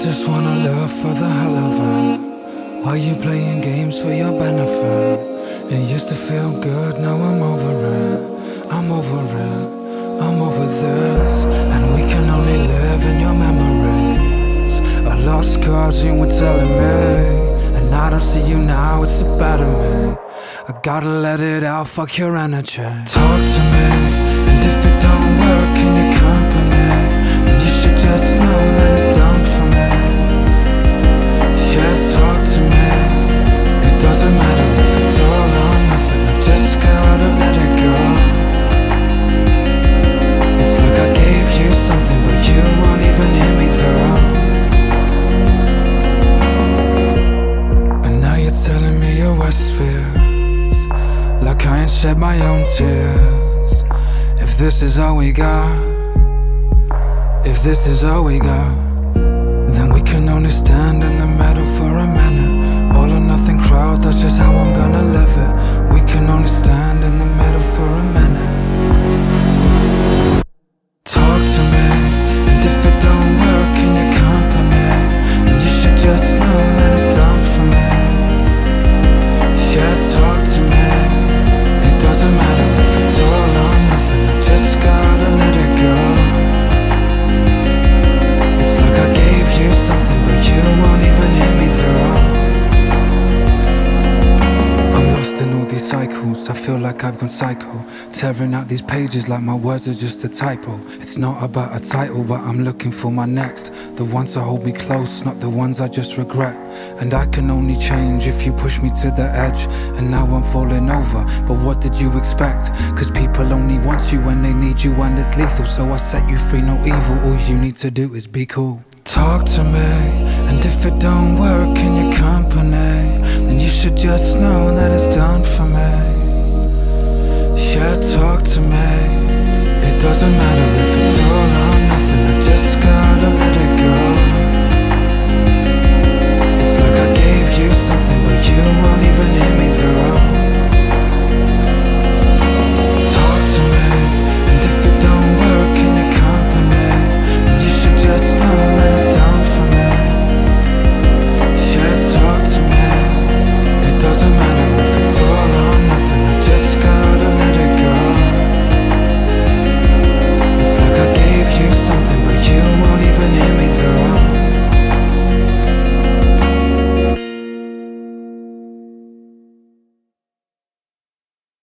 just wanna love for the hell of it. Why you playing games for your benefit? It used to feel good, now I'm over it. I'm over it, I'm over this. And we can only live in your memories. A lost cause you were telling me, and I don't see you now, it's the better me. I gotta let it out, fuck your energy. Talk to me, and if it don't work in your company, then you should just know that it's done for me. Yeah, talk to me. It doesn't matter if it's all or nothing, I just gotta let it go. It's like I gave you something, but you won't even hear me though. And now you're telling me your worst fears, like I ain't shed my own tears. If this is all we got, if this is all we got, then we can only stand in the middle for a minute. All or nothing crowd, that's just how I'm gonna live it. We can only stand in the middle for a minute. Talk to me, and if it don't work in your company, then you should just know that it's done for me. Yeah, talk to me. It doesn't matter if it's all or nothing, I just gotta let it go. It's like I gave you something, but you won't even hear me though. I'm lost in all these cycles, I feel like I've gone psycho, tearing out these pages like my words are just a typo. It's not about a title, but I'm looking for my next. The ones that hold me close, not the ones I just regret. And I can only change if you push me to the edge. And now I'm falling over, but what did you expect? Cause people only want you when they need you, and it's lethal. So I set you free, no evil, all you need to do is be cool. Talk to me, and if it don't work in your company, then you should just know that it's done for me. Yeah, talk to me. It doesn't matter if it's all or nothing, I just gotta let it go.